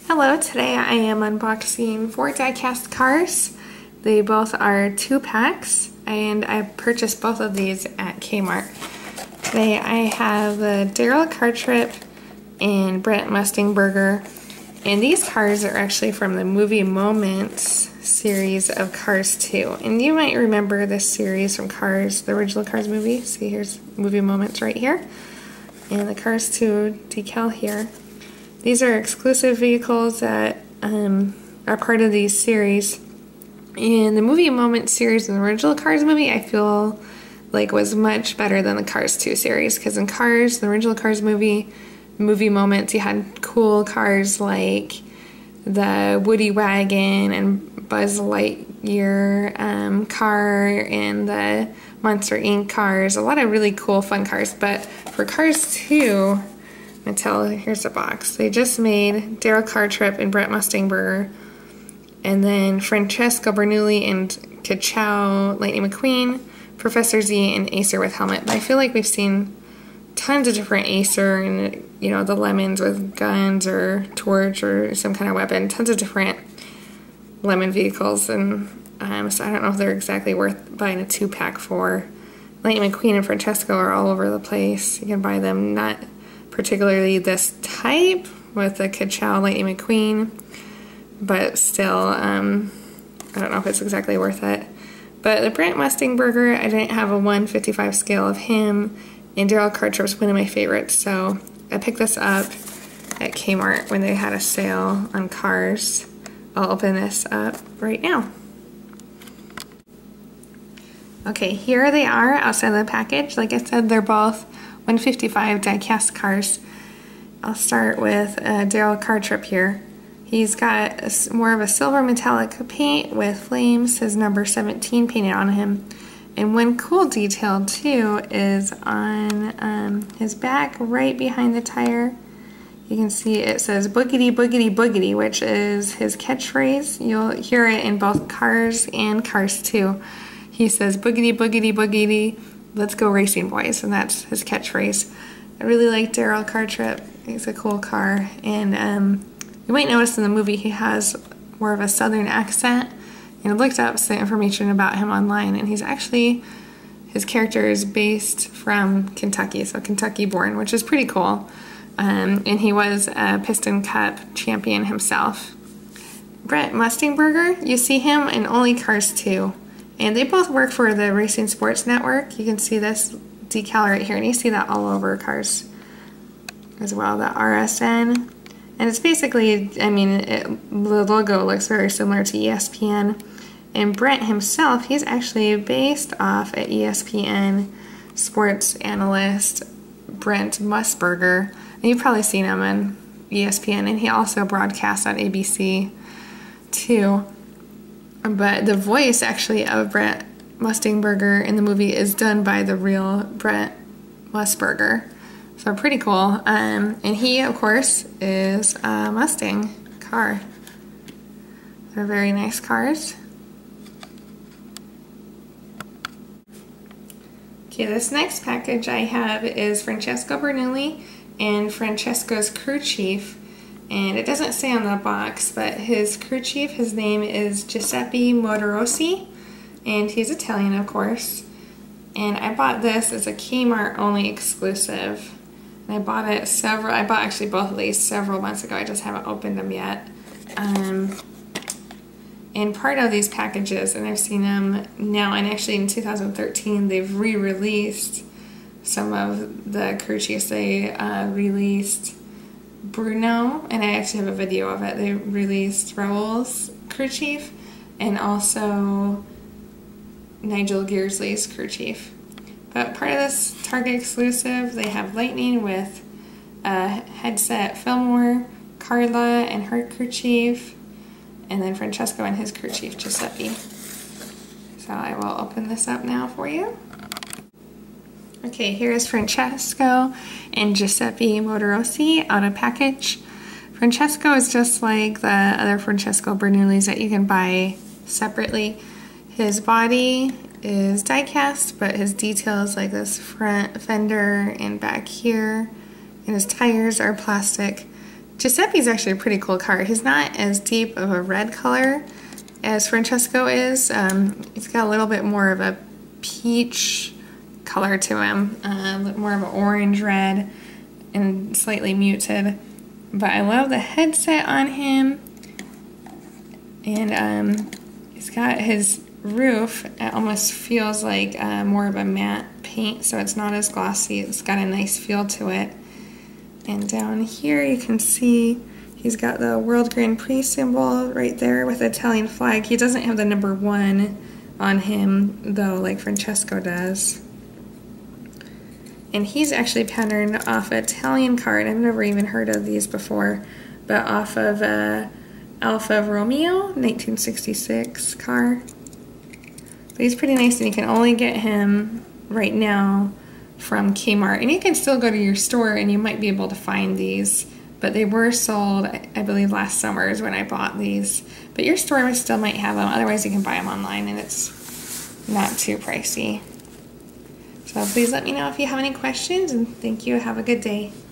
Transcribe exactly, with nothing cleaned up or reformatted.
Hello, today I am unboxing four die-cast cars. They both are two packs and I purchased both of these at Kmart. Today I have the Daryl Cartrip and Brent Mustingberger, and these cars are actually from the Movie Moments series of Cars two. And you might remember this series from Cars, the original Cars movie. See, here's Movie Moments right here, and the Cars two decal here. These are exclusive vehicles that um, are part of these series. And the Movie Moments series in the original Cars movie, I feel like was much better than the Cars two series, because in Cars, the original Cars movie, Movie Moments, you had cool cars like the Woody Wagon and Buzz Lightyear um, car and the Monster Incorporated cars, a lot of really cool fun cars. But for Cars two, Mattel, here's the box. They just made Daryl Cartrip and Brent Mustingberger, and then Francesco Bernoulli and Ka-Chow Lightning McQueen, Professor Z, and Acer with helmet. But I feel like we've seen tons of different Acer and, you know, the Lemons with guns or torch or some kind of weapon. Tons of different Lemon vehicles, and um, so I don't know if they're exactly worth buying a two-pack for. Lightning McQueen and Francesco are all over the place. You can buy them, not particularly this type with the Ka-Chow Lightning McQueen, but still, um, I don't know if it's exactly worth it. But the Brent Mustingberger, I didn't have a one fifty-five scale of him, and Daryl Cartrip's one of my favorites, so I picked this up at Kmart when they had a sale on cars. I'll open this up right now. Okay, here they are outside the package. Like I said, they're both one fifty-five die-cast cars. I'll start with uh, Daryl Cartrip here. He's got a, more of a silver metallic paint with flames, his number seventeen painted on him. And one cool detail too is on um, his back, right behind the tire. You can see it says boogity boogity boogity, which is his catchphrase. You'll hear it in both Cars and Cars two. He says boogity boogity boogity, let's go racing boys, and that's his catchphrase. I really like Daryl Cartrip. He's a cool car, and um, you might notice in the movie he has more of a southern accent, and I looked up some information about him online, and he's actually, his character is based from Kentucky, so Kentucky born, which is pretty cool. Um, and he was a Piston Cup champion himself. Brent Mustingberger, you see him in only Cars two. And they both work for the Racing Sports Network. You can see this decal right here, and you see that all over Cars as well, the R S N. And it's basically, I mean, it, the logo looks very similar to E S P N. And Brent himself, he's actually based off at E S P N sports analyst Brent Musburger. And you've probably seen him on E S P N, and he also broadcasts on A B C too. But the voice actually of Brent Mustingberger in the movie is done by the real Brent Musburger. So pretty cool. Um, and he, of course, is a Mustang car. They're very nice cars. Okay, this next package I have is Francesco Bernoulli and Francesco's crew chief. And it doesn't say on the box, but his crew chief, his name is Giuseppe Motorossi, and he's Italian, of course. And I bought this as a Kmart only exclusive. And I bought it several, I bought actually both of these several months ago. I just haven't opened them yet. Um, and part of these packages, and I've seen them now, and actually in two thousand thirteen, they've re-released some of the crew chiefs. They uh, released Bruno, and I actually have a video of it. They released Raul's crew chief and also Nigel Gearsley's crew chief. But part of this Target exclusive, they have Lightning with a headset Fillmore, Carla and her crew chief, and then Francesco and his crew chief Giuseppe. So I will open this up now for you. Okay, here's Francesco and Giuseppe Motorossi out of package. Francesco is just like the other Francesco Bernoullis that you can buy separately. His body is die-cast, but his details like this front fender and back here, and his tires are plastic. Giuseppe's actually a pretty cool car. He's not as deep of a red color as Francesco is. Um, he's got a little bit more of a peach color to him, uh, more of an orange red and slightly muted. But I love the headset on him, and um, he's got his roof. It almost feels like uh, more of a matte paint, so it's not as glossy. It's got a nice feel to it. And down here you can see he's got the World Grand Prix symbol right there with the Italian flag. He doesn't have the number one on him though, like Francesco does. And he's actually patterned off an Italian card. I've never even heard of these before, but off of a Alfa Romeo nineteen sixty-six car. So he's pretty nice, and you can only get him right now from Kmart. And you can still go to your store and you might be able to find these, but they were sold, I believe, last summer is when I bought these. But your store still might have them. Otherwise, you can buy them online, and it's not too pricey. So please let me know if you have any questions, and thank you. Have a good day.